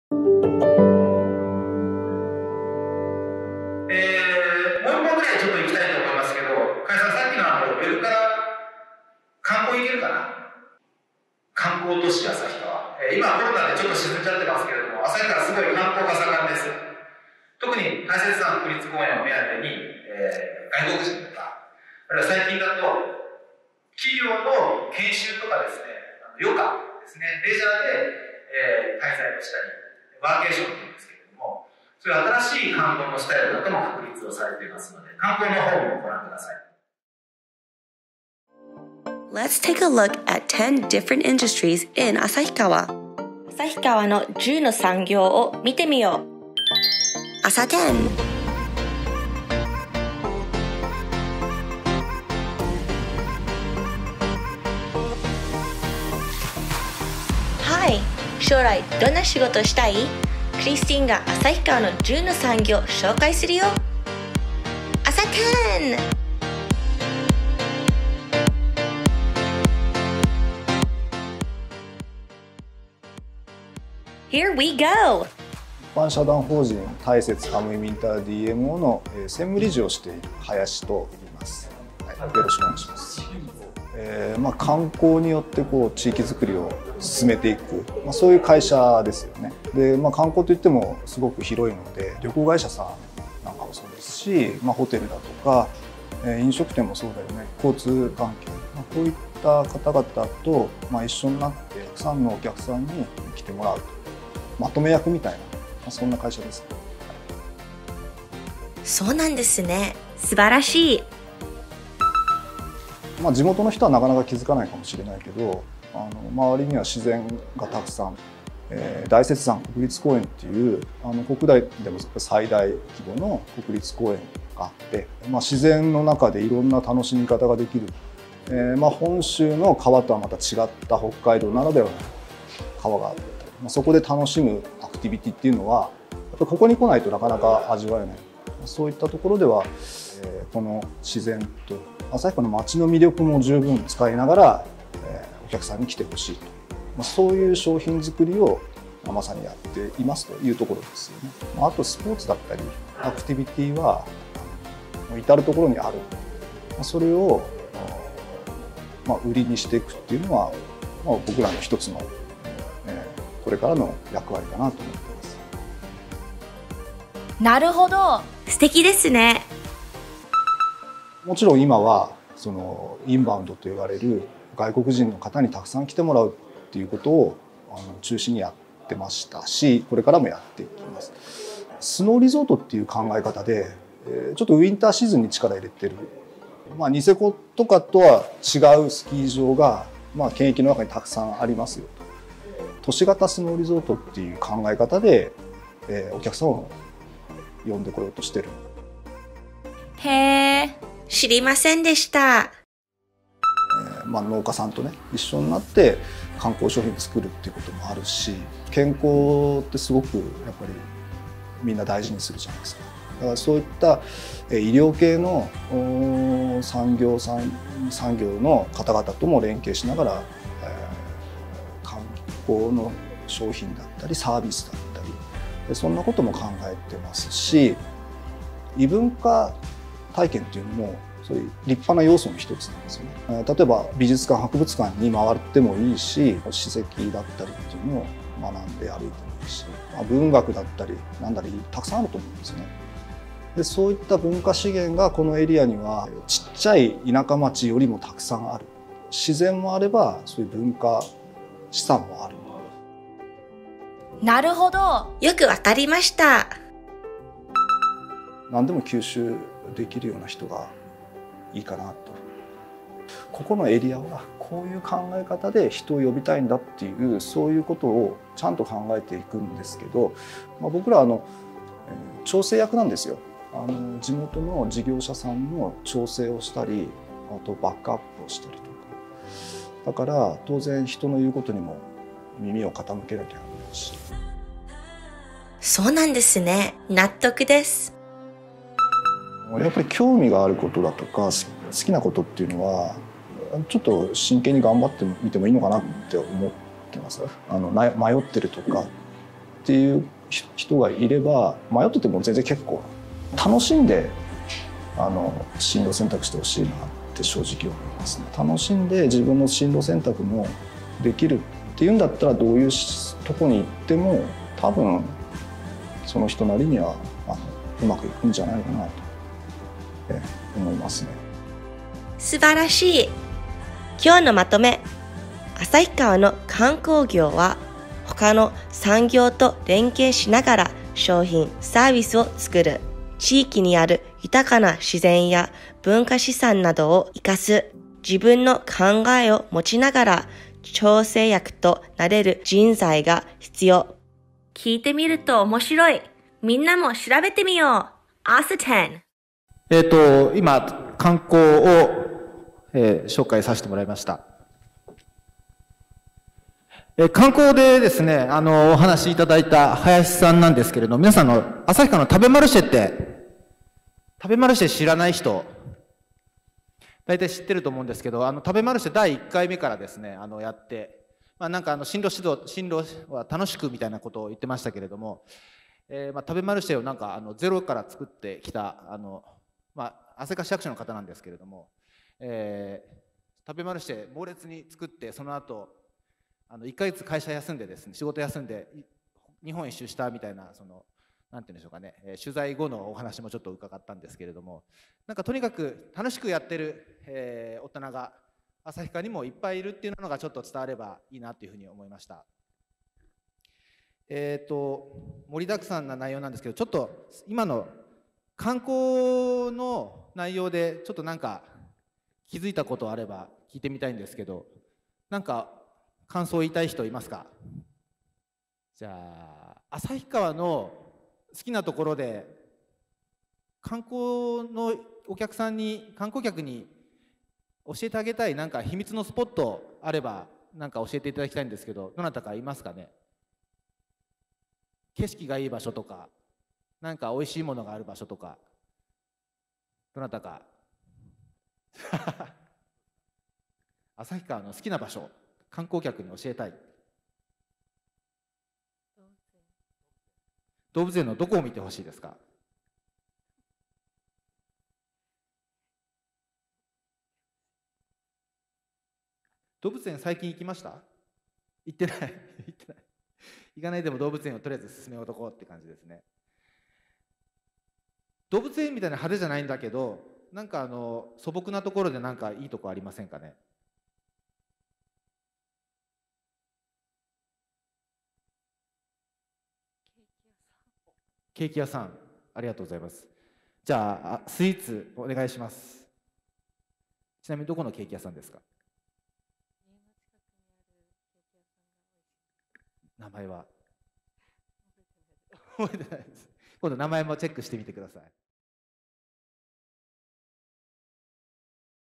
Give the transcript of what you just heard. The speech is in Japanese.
もう一本ぐらいちょっと行きたいと思いますけど、加谷さん、さっきのウェブから観光行けるかな。観光都市旭川。今コロナでちょっと沈んじゃってますけれども、旭川すごい観光が盛んです。特に大雪山国立公園を目当てに、外国人とか、あるいは最近だと、企業の研修とかですね、余暇ですね、レジャーで、滞在をしたり、ワーケーションというんですけれども、そういう新しい観光のスタイルだとも確立をされていますので、観光の方もご覧ください。 Let's take a look at 10 different industries in 旭川。 旭川の10の産業を見てみよう。 朝10。 はい、将来どんな仕事したい？クリスティンが旭川の10の産業を紹介するよ。朝10。Here we go! 一般社団法人大雪カムイミンター DMO の専務理事をしている林と言います。はい、よろしくお願いします。観光によって地域づくりを進めていく、そういう会社ですよね。で、観光といってもすごく広いので、旅行会社さんなんかもそうですし、ホテルだとか飲食店もそうだよね、交通関係、こういった方々と一緒になってたくさんのお客さんに来てもらうと、まとめ役みたいな、そんな会社です。 そうなんですね。素晴らしい。 地元の人はなかなか気づかないかもしれないけど、周りには自然がたくさん、大雪山国立公園っていう国内でも最大規模の国立公園があって、自然の中でいろんな楽しみ方ができる、本州の川とはまた違った北海道ならではの川があったり、そこで楽しむアクティビティっていうのはやっぱここに来ないとなかなか味わえない。そういったところでは、この自然と旭川の街の魅力も十分使いながら、お客さんに来てほしいと、そういう商品作りをまさにやっていますというところですよね。あとスポーツだったりアクティビティは至るところにある。それを売りにしていくっていうのは、僕らの一つの、これからの役割かなと思っています。 なるほど、素敵ですね。 もちろん今はそのインバウンドと言われる外国人の方にたくさん来てもらうっていうことを中心にやってましたし、これからもやっていきます。スノーリゾートっていう考え方でちょっとウィンターシーズンに力入れてる、ニセコとかとは違うスキー場が県域の中にたくさんありますよと。都市型スノーリゾートっていう考え方でお客さんを呼んでこようとしてる。 へえ、知りませんでした。 農家さんとね一緒になって観光商品作るっていうこともあるし、健康ってすごくやっぱりみんな大事にするじゃないですか。だからそういった医療系の産業の方々とも連携しながら、観光の商品だったりサービスだったり、そんなことも考えてますし、異文化体験っていうのもそういう立派な要素の一つなんですよね。例えば美術館博物館に回ってもいいし、史跡だったりっていうのを学んで歩いてもいいし、文学だったりなんだりたくさんあると思うんですね。でそういった文化資源がこのエリアにはちっちゃい田舎町よりもたくさんある。自然もあればそういう文化資産もある。 なるほど、よくわかりました。 何でも吸収できるような人がいいかなと。ここのエリアはこういう考え方で人を呼びたいんだっていう、そういうことをちゃんと考えていくんですけど、僕ら調整役なんですよ。地元の事業者さんの調整をしたり、あとバックアップをしたりとか。だから当然人の言うことにも耳を傾けなきゃいけないし。 そうなんですね。納得です。 やっぱり興味があることだとか好きなことっていうのはちょっと真剣に頑張ってみてもいいのかなって思ってます。迷ってるとかっていう人がいれば、迷ってても全然結構楽しんで進路選択してほしいなって正直思いますね。楽しんで自分の進路選択もできるっていうんだったら、どういうとこに行っても多分その人なりにはうまくいくんじゃないかなと思いますね。 素晴らしい。今日のまとめ。旭川の観光業は他の産業と連携しながら商品・サービスを作る。地域にある豊かな自然や文化資産などを生かす。自分の考えを持ちながら調整役となれる人材が必要。聞いてみると面白い。みんなも調べてみよう。朝10。 今、観光を、紹介させてもらいました。観光でですね、お話しいただいた林さんなんですけれども、皆さん旭川の食べマルシェって、食べマルシェ知らない人、大体知ってると思うんですけど、食べマルシェ第1回目からですね、やって、なんか進路は楽しくみたいなことを言ってましたけれども、食べマルシェをなんかゼロから作ってきた、旭川市役所の方なんですけれども、食べマルシェ猛烈に作って、その後1ヶ月会社休んでですね、仕事休んで日本一周したみたいな、なんていうんでしょうかね、取材後のお話もちょっと伺ったんですけれども、なんかとにかく楽しくやってる、大人が旭川にもいっぱいいるっていうのがちょっと伝わればいいなというふうに思いました。盛りだくさんな内容なんですけど、ちょっと今の観光の内容でちょっとなんか気づいたことあれば聞いてみたいんですけど、なんか感想を言いたい人いますか？じゃあ旭川の好きなところで観光の観光客に教えてあげたいなんか秘密のスポットあればなんか教えていただきたいんですけど、どなたかいますかね？景色がいい場所とか、なんか美味しいものがある場所とか、どなたか旭川の好きな場所、観光客に教えたい。動物園のどこを見てほしいですか？動物園最近行きました？行ってない行ってない。行かないでも動物園をとりあえず進めおこうって感じですね。動物園みたいな派手じゃないんだけど、なんか素朴なところでなんかいいとこありませんかね？ケーキ屋さん、ありがとうございます。じゃあスイーツお願いします。ちなみにどこのケーキ屋さんですか？名前は覚えてないです。今度名前もチェックしてみてください。